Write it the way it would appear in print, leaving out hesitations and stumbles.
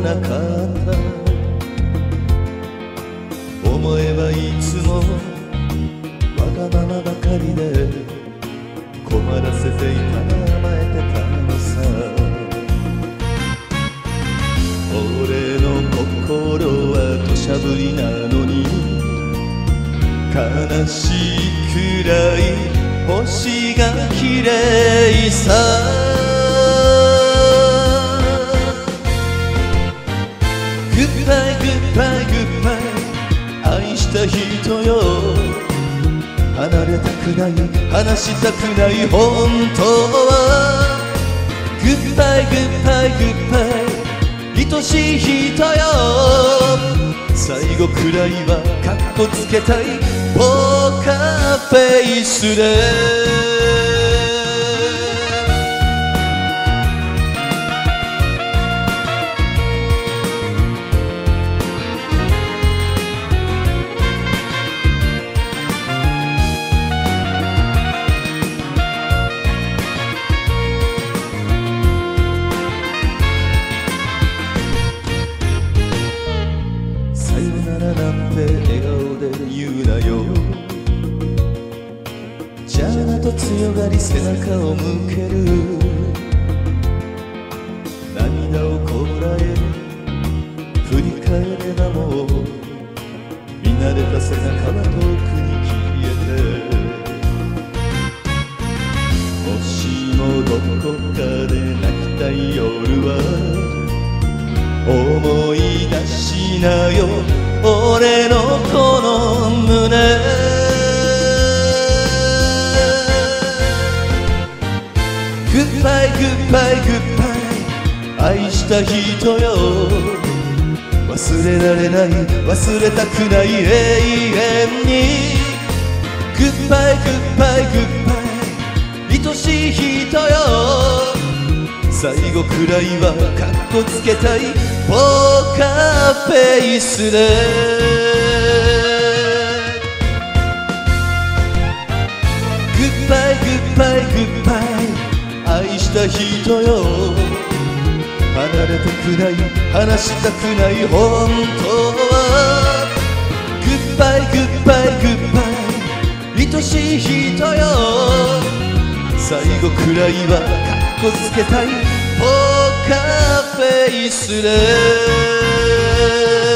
なかった思えばいつもわがままばかりで困らせていた甘えてたのさ俺の心は土砂降りなのに悲しいくらい星が綺麗さグッバイグッバイグッバイ愛した人よ離れたくない話したくない本当はグッバイグッバイグッバイ愛しい人よ最後くらいはカッコつけたいポーカーフェイスでさよならなんて笑顔で言うなよじゃあと強がり背中を向ける涙をこらえ振り返ればもう見慣れた背中は遠くに消えてもしもどこかで泣きたい夜は思い出しなよ俺のこの胸グッバイグッバイグッバイ愛した人よ忘れられない忘れたくない永遠にグッバイグッバイグッバイ愛しい人よ最後くらいはカッコつけたいポーカーフェイスでグッバイグッバイグッバイ愛した人よ離れたくない話したくない本当はグッバイグッバイグッバイ愛しい人よ最後くらいはカッコつけたいポーカーフェイスで